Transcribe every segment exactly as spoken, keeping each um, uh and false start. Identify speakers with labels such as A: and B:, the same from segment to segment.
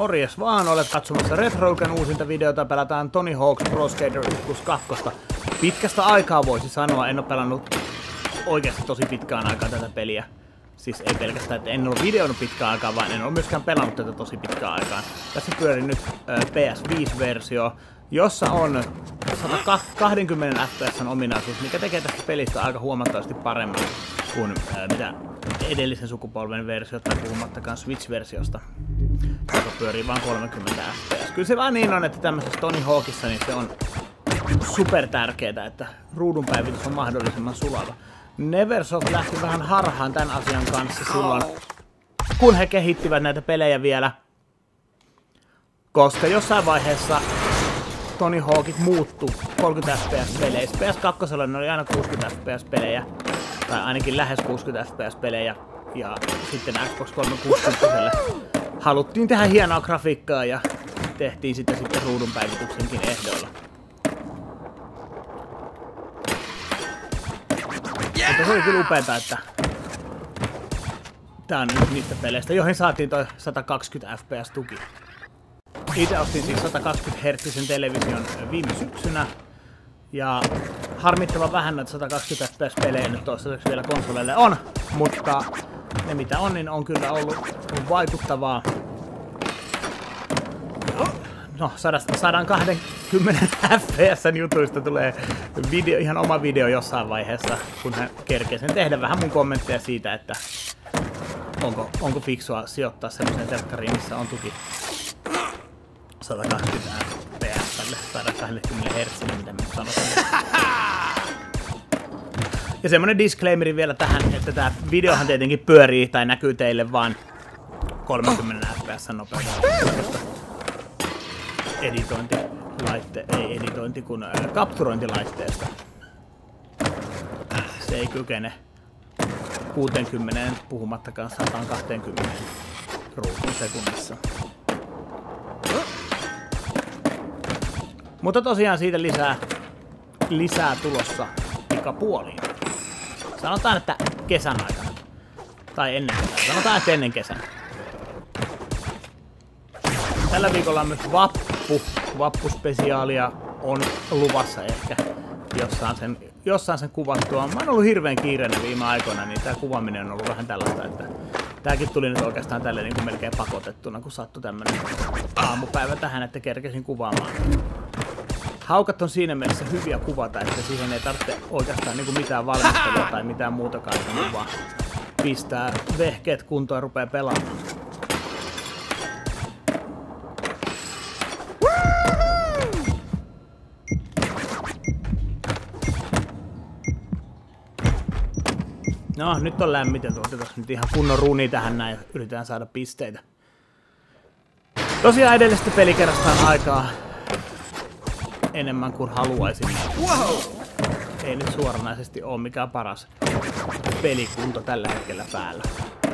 A: Morjes vaan, olet katsomassa RetroUken uusinta videota, pelataan Tony Hawk's Pro Skater yksi kaksi. Pitkästä aikaa voisi sanoa, en ole pelannut oikeasti tosi pitkään aikaa tätä peliä. Siis ei pelkästään, että en ole videonut pitkään aikaa, vaan en ole myöskään pelannut tätä tosi pitkään aikaan. Tässä pyörii nyt äh, P S viisi -versio, jossa on sata kaksikymmentä F P S ominaisuus, mikä tekee tästä pelistä aika huomattavasti paremmin kuin äh, mitä edellisen sukupolven versio, tai puhumattakaan Switch-versiosta, joka pyörii vain kolmekymmentä F P S. Kyllä se vaan niin on, että tämmöisessä Tony Hawkissa niin se on super tärkeää, että ruudunpäivitys on mahdollisimman sulava. Neversoft lähti vähän harhaan tämän asian kanssa silloin, kun he kehittivät näitä pelejä vielä, koska jossain vaiheessa Tony Hawkit muuttu kolmekymmentä F P S-peleissä. P S kaksi oli aina kuusikymmentä F P S-pelejä, tai ainakin lähes kuusikymmentä F P S-pelejä, ja sitten Xbox kolmesataakuusikymmentä haluttiin tehdä hienoa grafiikkaa ja tehtiin sitä sitten ruudunpäivityksenkin ehdoilla. Mutta se oli kyllä upeeta, että tää on nyt niistä peleistä, joihin saatiin toi sata kaksikymmentä F P S-tuki. Itse ostin siis sata kaksikymmentä hertsisen television viime syksynä. Ja harmittavan vähän näitä sata kaksikymmentä F P S-pelejä nyt toistaiseksi vielä konsoleille on. Mutta ne mitä on, niin on kyllä ollut vaikuttavaa. No, sata kaksikymmentä F P S jutuista tulee video, ihan oma video jossain vaiheessa, kun hän kerkee sen tehdä vähän mun kommentteja siitä, että onko, onko fiksua sijoittaa semmoiseen telkkariin, missä on tuki sata kaksikymmentä F P S, sata kaksikymmentä hertsiä, mitä mä sanotaan. Ja semmonen disclaimeri vielä tähän, että tää videohan tietenkin pyörii tai näkyy teille vaan kolmekymmentä F P S nopeudella. Editointilaitte, ei editointi, kun äh, kapturointilaitteesta. Se ei kykene kuuteenkymmeneen, puhumattakaan sata kaksikymmentä ruutuun sekunnissa. Mutta tosiaan siitä lisää, lisää tulossa pikapuoliin. Sanotaan, että kesän aikana. Tai ennen kesän. Sanotaan, että ennen kesän. Tällä viikolla on myös vappu. Vappuspesiaalia on luvassa ehkä jossain sen, jossain sen kuvattua. Mä oon ollut hirveän kiireinen viime aikoina, niin tää kuvaaminen on ollut vähän tällaista, että tääkin tuli nyt oikeastaan tälleen niin kuin melkein pakotettuna, kun sattui tämmönen aamupäivä tähän, että kerkesin kuvaamaan. Haukat on siinä mielessä hyviä kuvata, että siihen ei tarvitse oikeastaan niin kuin mitään valmistelua tai mitään muutakaan, vaan pistää vehkeet kuntoon ja rupeaa pelaamaan. No, nyt on lämmitelty. Otetaan nyt ihan kunnon ruuni tähän näin ja yritetään saada pisteitä. Tosiaan edellisestä pelikerrasta on aikaa enemmän kuin haluaisin. Wow! Ei nyt suoranaisesti ole mikään paras pelikunto tällä hetkellä päällä.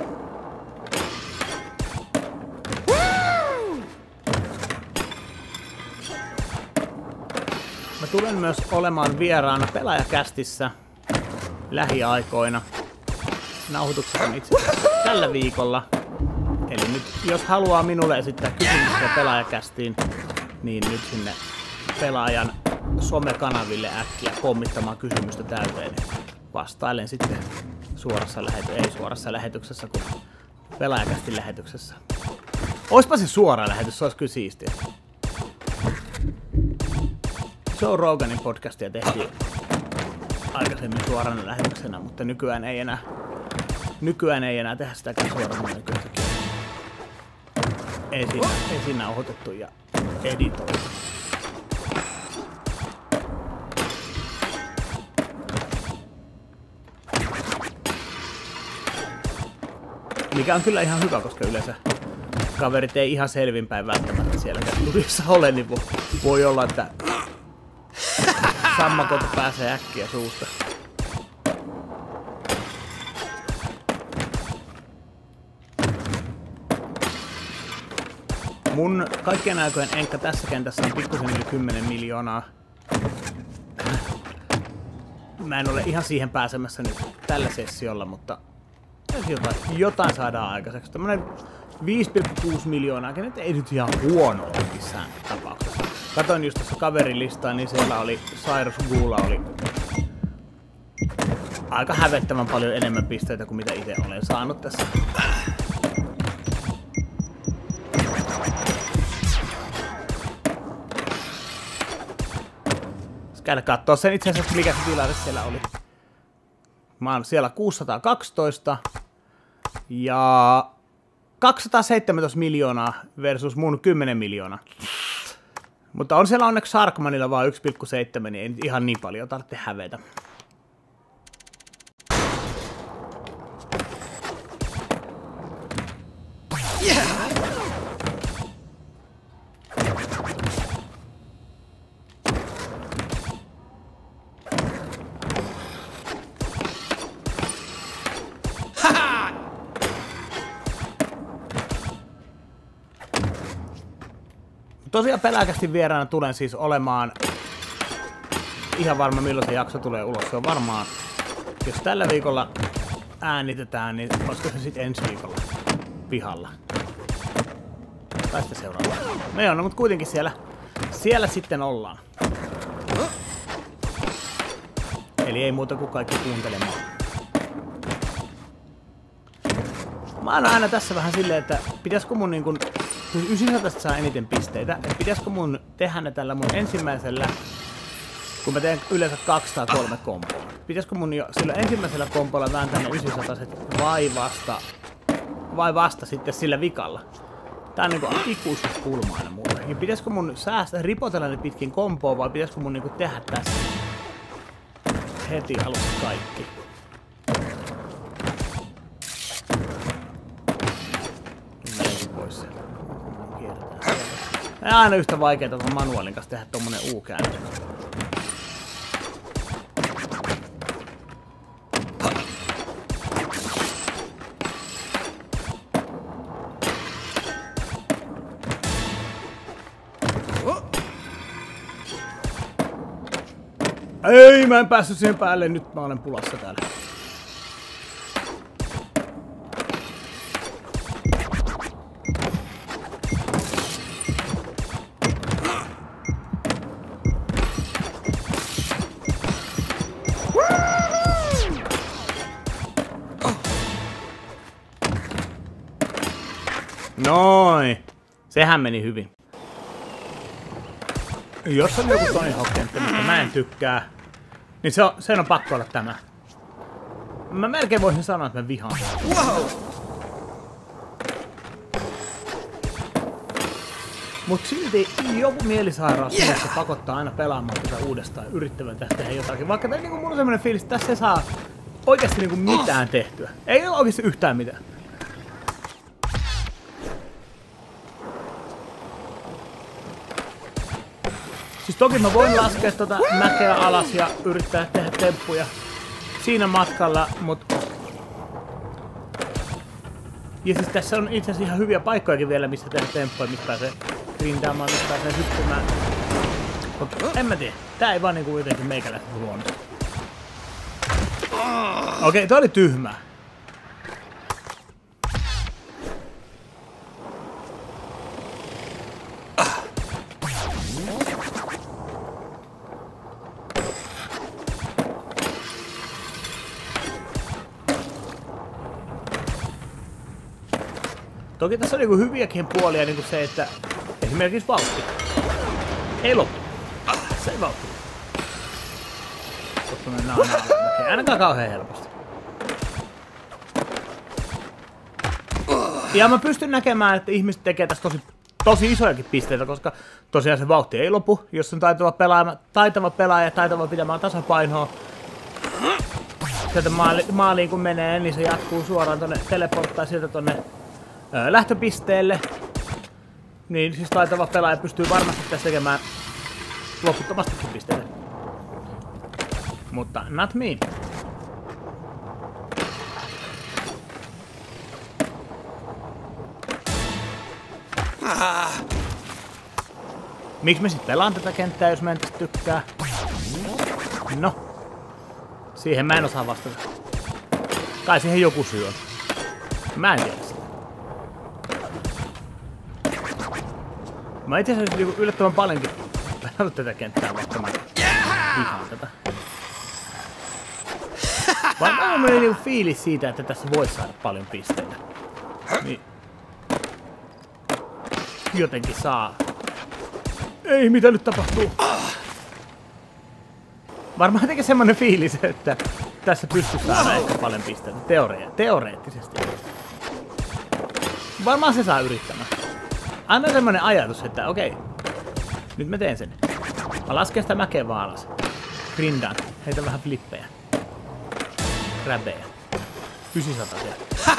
A: Mä tulen myös olemaan vieraana Pelaajakästissä lähiaikoina. Nauhoitukset on itse asiassa tällä viikolla. Eli nyt, jos haluaa minulle esittää kysymyksiä Pelaajakästiin, niin nyt sinne pelaajan somekanaville äkkiä pommittamaan kysymystä täyteen. Vastailen sitten suorassa lähetyksessä, ei suorassa lähetyksessä, kun Pelaajakästin lähetyksessä. Oispa se suora lähetys, se olisi kyllä siistiä. Joe Roganin podcastia tehtiin aikaisemmin suorana lähetyksenä, mutta nykyään ei enää, nykyään ei enää tehdä sitäkään suorana nykyäänkin. Ensin, ensin nauhoitettu ja editoitu. Mikä on kyllä ihan hyvä, koska yleensä kaverit ei ihan selvinpäin välttämättä siellä studiossa ole, niin voi olla, että sammakot pääsee äkkiä suusta. Mun kaikkien aikojen enkka tässä kentässä on pikkusen yli kymmenen miljoonaa. Mä en ole ihan siihen pääsemässä nyt tällä sessiolla, mutta nyt jotain, jotain saadaan aikaiseksi. Tämmönen viisi pilkku kuusi miljoonaa, kenet ei nyt ihan huono ole missään tapauksessa. Katoin just tässä kaverilistaa, niin siellä oli Cyrus Gula oli aika hävettävän paljon enemmän pisteitä kuin mitä itse olen saanut tässä. Käydä kattoo sen itse asiassa, mikä se tilanne siellä oli. Mä oon siellä kuusisataakaksitoista ja kaksisataaseitsemäntoista miljoonaa versus mun kymmenen miljoonaa. Mutta on siellä onneksi Sharkmanilla vaan yksi pilkku seitsemän, niin ei ihan niin paljon tarvitse hävetä. Yeah. Tosiaan pelääkästi vieraana tulen siis olemaan ihan varma milloin se jakso tulee ulos. Se on varmaan, jos tällä viikolla äänitetään, niin olisiko se sitten ensi viikolla pihalla. Tai sitten seuraavalla. No joo, no mutta kuitenkin siellä, siellä sitten ollaan. Eli ei muuta kuin kaikki kuuntelemaan. Mä oon aina tässä vähän silleen, että pitäisikö mun niin kun yhdeksänsataa saa eniten pisteitä, että pitäisikö mun tehdä ne tällä mun ensimmäisellä, kun mä teen yleensä kaksi tai kolme kompoa. Pitäisikö mun jo sillä ensimmäisellä kompolla vääntää ne yhdeksänsataa vai vasta, vai vasta sitten sillä vikalla? Tää on niinku ikuisuuspulma aina mulle. Ja pitäisikö mun säästää, ripotella ne pitkin kompoa vai pitäisikö mun niinku tehdä tässä heti alussa kaikki? Ei aina yhtä vaikeaa tuon manuaalin kanssa tehdä tommonen U-kääntö. Ei, mä en päässyt siihen päälle, nyt mä olen pulassa täällä. Noin. Sehän meni hyvin. Jos on joku Tony Hawk-kenttä, mistä mä en tykkää, niin se on, sen on pakko olla tämä. Mä melkein voisin sanoa, että mä vihaan. Wow. Mut silti joku mielisairaus yeah. Se pakottaa aina pelaamaan tätä uudestaan ja yrittävän tästä tehdä jotakin. Vaikka niinku mulla on semmonen fiilis, että tässä ei saa oikeasti niinku mitään oh. tehtyä. Ei ole oikeasti yhtään mitään. Siis toki mä voin laskea tota mäkeä alas ja yrittää tehdä temppuja siinä matkalla, mut... Ja siis tässä on itse asiassa ihan hyviä paikkojakin vielä, missä tehdä temppuja, mistä pääsee grindaamaan, mistä pääsee hyppymään. Mut en mä tiedä, tää ei vaan niinku jotenkin meikäläistä luonnosta. Okei, okay, toi oli tyhmää. Toki tässä on niinku hyviäkin puolia, niinku se, että esimerkiksi vauhti ei loppu. Se ei vauhti. Koska mennään okay, ainakaan kauhean helposti. Ja mä pystyn näkemään, että ihmiset tekee tässä tosi, tosi isojakin pisteitä, koska tosiaan se vauhti ei lopu. Jos on taitava pelaaja, taitava pelaaja taitava pitämään tasapainoa, sieltä maali, maaliin kun menee, niin se jatkuu suoraan tonne, teleporttaa sieltä tonne Öö, lähtöpisteelle, niin siis taitava pelaaja pystyy varmasti tässä tekemään loputtomastikin pisteitä. Mutta not me. Ah. Miksi me sitten pelaan tätä kenttää, jos mä en tästä tykkää? No, siihen mä en osaa vastata. Kai siihen joku syy on. Mä en tiedä sitä. Mä itse asiassa niinku yllättävän paljonkin pelannut tätä kenttää, vaikka mä vihaan tätä. Vaan mä on niinku fiilis siitä, että tässä voisi saada paljon pisteitä. Niin. Jotenkin saa. Ei, mitä nyt tapahtuu? Varmaan jotenkin semmonen fiilis, että tässä pystyy saada ehkä paljon pisteitä. Teoria, teoreettisesti. Varmaan se saa yrittämään. Anna semmonen ajatus, että okei. Nyt mä teen sen. Mä lasken sitä mäkeä vaan alas. Grindaan. Heitä vähän flippejä. Räbejä. Ysisatasia.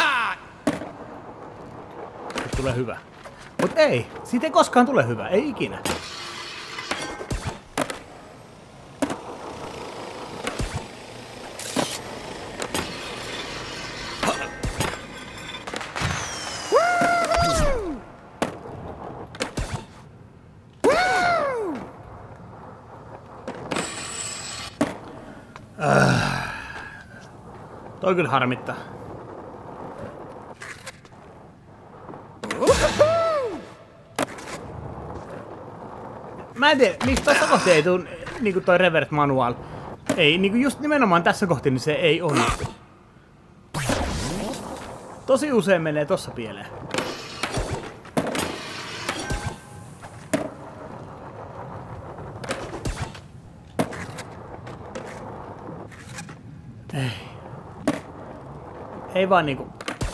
A: Nyt tulee hyvä. Mut ei. Siitä ei koskaan tule hyvä. Ei ikinä. Toi kyllä harmittaa. Mä en tiedä, miksi tässä kohti ei tuu niinku toi Revert Manual. Ei, niinku just nimenomaan tässä kohti, niin se ei onnistu. Tosi usein menee tossa pieleen. Ei. Ei vaan niinku.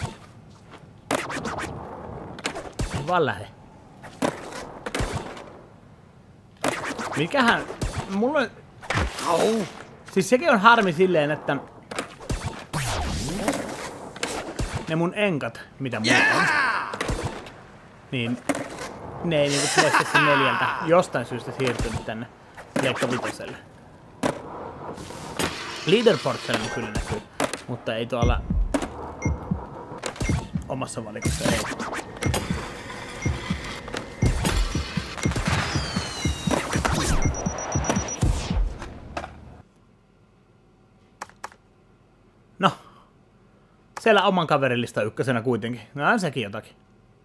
A: Ei vaan lähde. Mikähän. Mulla on. Au. Siis sekin on harmi silleen, että ne mun enkat, mitä mulla on, niin ne ei niinku PlayStation neljältä jostain syystä siirtynyt tänne Pleikka vitoselle. Leaderboardsella niin kyllä näkyy, mutta ei tuolla omassa valikossa ei. No, siellä oman kaverin lista ykkösenä kuitenkin. No on sekin jotakin.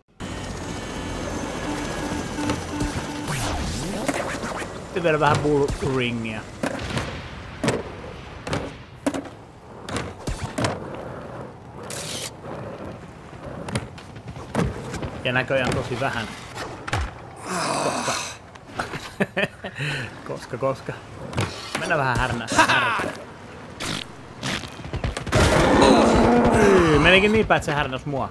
A: Sitten vielä vähän Bull Ringia. Ja näköjään tosi vähän. Koska. koska, koska. Mennään vähän härnää. Härnää. Menikin niin päin, että se härnäs mua.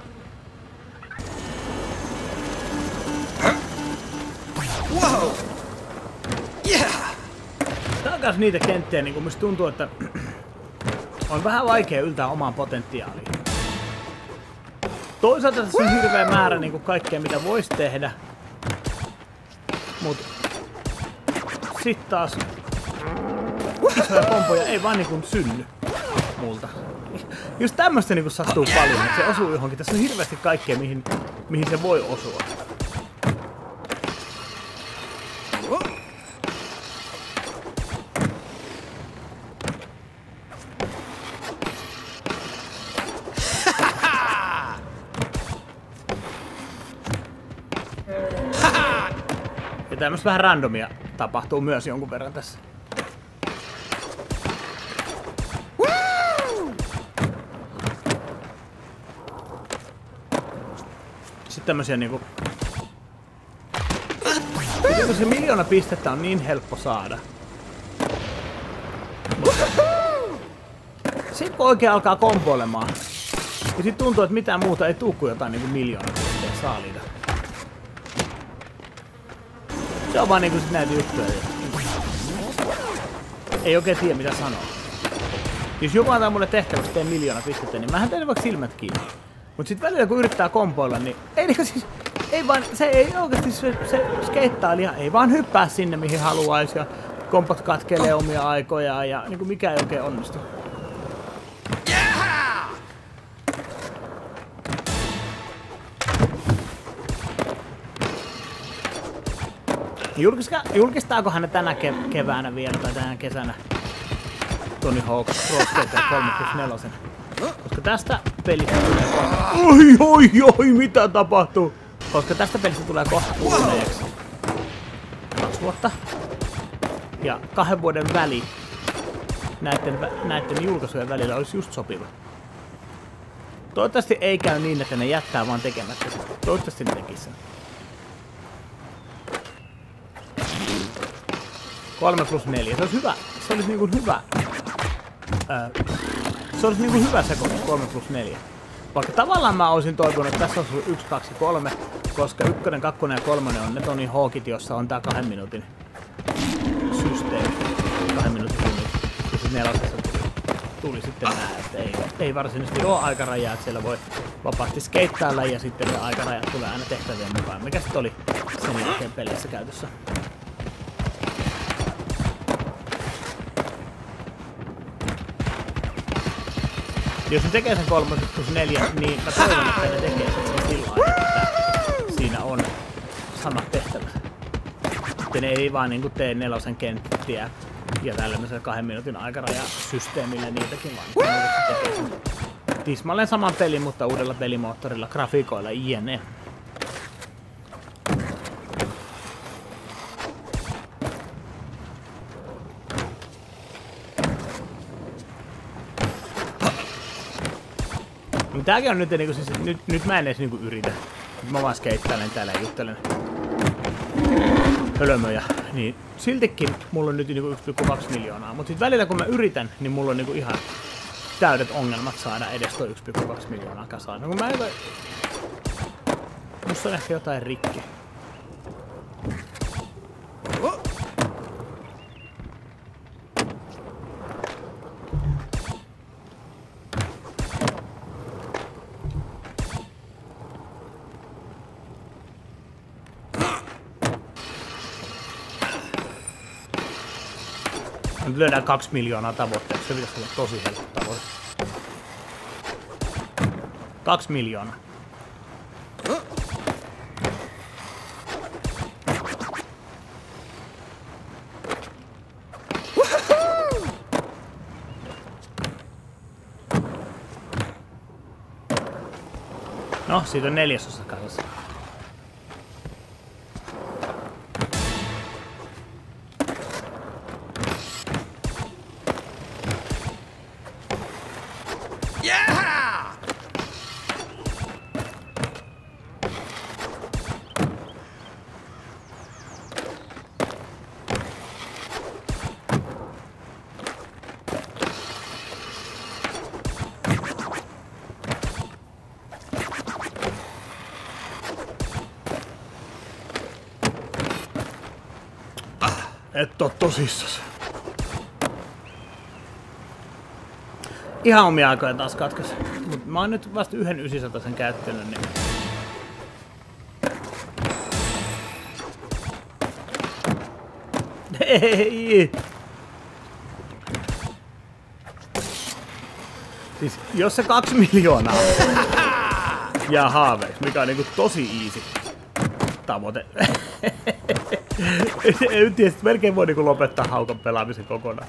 A: Wow. Yeah. Tää on kans niitä kenttiä, niin kun musta tuntuu, että on vähän vaikea yltää omaan potentiaaliin. Toisaalta tässä on hirveä määrä niin kuin kaikkea, mitä vois tehdä. Mut sit taas isoja pompoja ei vaan niin synny multa. Just tämmöstä niin sattuu paljon, että se osuu johonkin. Tässä on hirveästi kaikkea, mihin, mihin se voi osua. Ja tämmöstä vähän randomia tapahtuu myös jonkun verran tässä. Sitten tämmösiä niinku. Kun se miljoona pistettä on niin helppo saada. Mutta sit kun oikein alkaa kompoilemaan, ja sit tuntuu, että mitään muuta ei tuu kuin jotain niinku miljoona pistettä saaliita. Se on vaan niinku sit näitä juttuja. Ei oikein tiedä mitä sanoa. Jos joku antaa mulle tehtäväksi teen miljoona pistettä, niin mähän teen vaikka silmät kiinni. Mut sit välillä kun yrittää kompoilla, niin ei niinku siis, ei vaan, se ei oikeesti se, se skeittailija ei vaan hyppää sinne mihin haluais ja kompat katkelee omia aikojaan ja niinku mikä ei oikein onnistu. Julkiska, julkistaako hän tänä ke keväänä vielä tai tänä kesänä Tony Hawk Pro Skater kolme neljä? Koska tästä pelistä tulee Oi, oi, oi, mitä tapahtuu? Koska tästä pelistä tulee kohta kuuleeksi. Kaksi vuotta. Ja kahden vuoden väli näiden, näiden julkaisujen välillä olisi just sopiva. Toivottavasti ei käy niin, että ne jättää vaan tekemättä. Toivottavasti ne tekis sen. kolme plus neljä. Se olisi hyvä. Se olisi niinku hyvä. Ää, se olisi niinku hyvä sekoitus. kolme plus neljä. Vaikka tavallaan mä olisin toivonut, että tässä olisi ollut yksi, kaksi, kolme. Koska ykkönen, kakkonen ja kolmonen on ne Tony Hawkit, jossa on tää kahden minuutin systeemi. Kahden minuutin tunnit. Ja sitten nelosessa tuli, tuli sitten nää, että ei, ei varsinaisesti ole aikarajaa, että siellä voi vapaasti skeittailla ja sitten ne aikarajat tulee aina tehtävien mukaan. Mikä sitten oli sen jälkeen pelissä käytössä? Jos ne tekee sen kolme plus neljä, niin mä toivon, että ne tekee sen sillä lailla, että siinä on samat tehtävät. Että ne ei vaan niinku tee nelosen kenttiä ja tällaisella kahden minuutin aikarajasysteemillä niitäkin vaan. Tekee sen tismalleen saman pelin, mutta uudella pelimoottorilla, grafiikoilla, jne. Tääkin on nyt niinku siis, nyt, nyt mä en edes niinku yritä. Mä vaan skeittailen täällä ja juttelen hölmöjä. Niin siltikin mulla on nyt niinku yksi pilkku kaksi miljoonaa. Mut sit välillä kun mä yritän, niin mulla on niinku ihan täydet ongelmat saada edes toi yksi pilkku kaksi miljoonaa kasaan. No kun mä en... Musta on ehkä jotain rikki. Nyt löydään kaksi miljoonaa tavoitteeksi. Se pitäisi olla tosi helppo tavoite. Kaksi miljoonaa. No, siitä on neljäsosa kasassa. Et oo tosissas. Ihan omia aikoja taas katkes. Mut mä oon nyt vasta yhden yhdeksänsatasen käyttänyt, niin... Ei! Siis jos se kaksi miljoonaa jää haaveiksi, mikä on niinku tosi easy tavoite. En tiedä, melkein voi niinku lopettaa haukan pelaamisen kokonaan.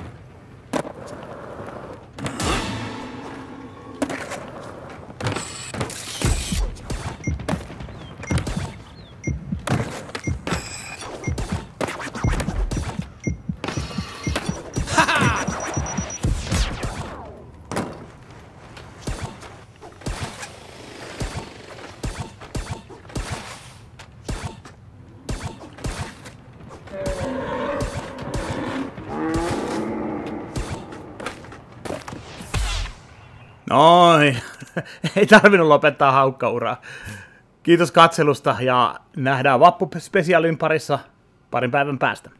A: Noin. Ei tarvinnut lopettaa haukkauraa. Kiitos katselusta ja nähdään vappuspesiaalin parissa parin päivän päästä.